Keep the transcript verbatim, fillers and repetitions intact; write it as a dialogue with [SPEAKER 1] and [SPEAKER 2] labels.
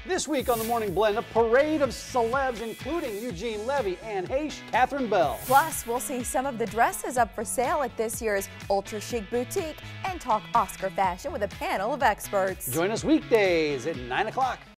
[SPEAKER 1] This week on the Morning Blend, a parade of celebs including Eugene Levy, Anne Heche, Catherine Bell.
[SPEAKER 2] Plus, we'll see some of the dresses up for sale at this year's Ultra Chic Boutique and talk Oscar fashion with a panel of experts.
[SPEAKER 1] Join us weekdays at nine o'clock.